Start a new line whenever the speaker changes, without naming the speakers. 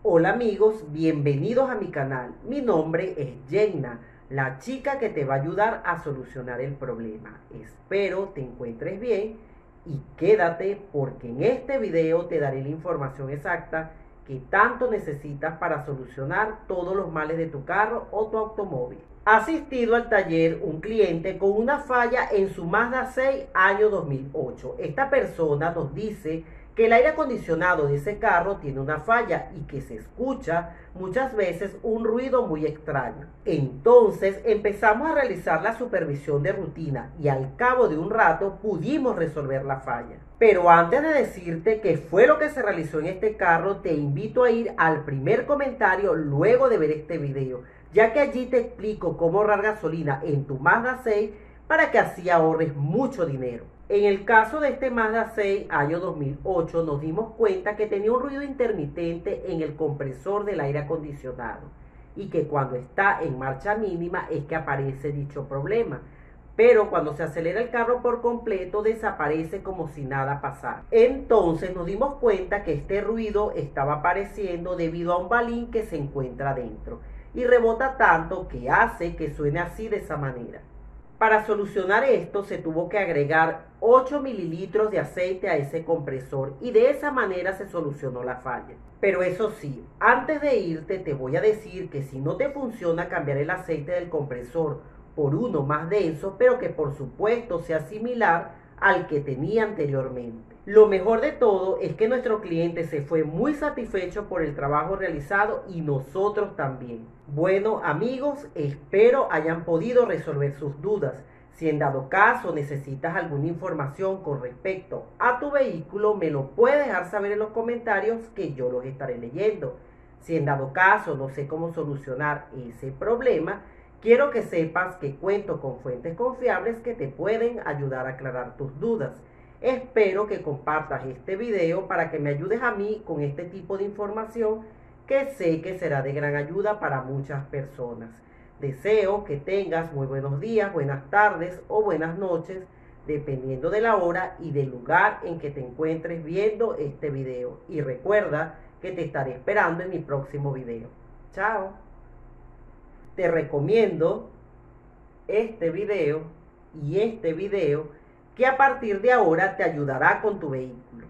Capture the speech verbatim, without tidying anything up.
Hola amigos, bienvenidos a mi canal. Mi nombre es Jenna, la chica que te va a ayudar a solucionar el problema. Espero te encuentres bien y quédate porque en este video te daré la información exacta que tanto necesitas para solucionar todos los males de tu carro o tu automóvil. Ha asistido al taller un cliente con una falla en su Mazda seis año dos mil ocho. Esta persona nos dice que el aire acondicionado de ese carro tiene una falla y que se escucha muchas veces un ruido muy extraño. Entonces empezamos a realizar la supervisión de rutina y al cabo de un rato pudimos resolver la falla. Pero antes de decirte qué fue lo que se realizó en este carro, te invito a ir al primer comentario luego de ver este video, ya que allí te explico cómo ahorrar gasolina en tu Mazda seis para que así ahorres mucho dinero. En el caso de este Mazda seis año dos mil ocho nos dimos cuenta que tenía un ruido intermitente en el compresor del aire acondicionado y que cuando está en marcha mínima es que aparece dicho problema, pero cuando se acelera el carro por completo desaparece como si nada pasara. Entonces nos dimos cuenta que este ruido estaba apareciendo debido a un balín que se encuentra dentro y rebota tanto que hace que suene así de esa manera. Para solucionar esto se tuvo que agregar ocho mililitros de aceite a ese compresor y de esa manera se solucionó la falla. Pero eso sí, antes de irte te voy a decir que si no te funciona cambiar el aceite del compresor por uno más denso, pero que por supuesto sea similar al que tenía anteriormente. Lo mejor de todo es que nuestro cliente se fue muy satisfecho por el trabajo realizado y nosotros también. Bueno amigos, espero hayan podido resolver sus dudas. Si en dado caso necesitas alguna información con respecto a tu vehículo, me lo puedes dejar saber en los comentarios que yo los estaré leyendo. Si en dado caso no sé cómo solucionar ese problema, quiero que sepas que cuento con fuentes confiables que te pueden ayudar a aclarar tus dudas. Espero que compartas este video para que me ayudes a mí con este tipo de información que sé que será de gran ayuda para muchas personas. Deseo que tengas muy buenos días, buenas tardes o buenas noches, dependiendo de la hora y del lugar en que te encuentres viendo este video. Y recuerda que te estaré esperando en mi próximo video. Chao. Te recomiendo este video y este video que a partir de ahora te ayudará con tu vehículo.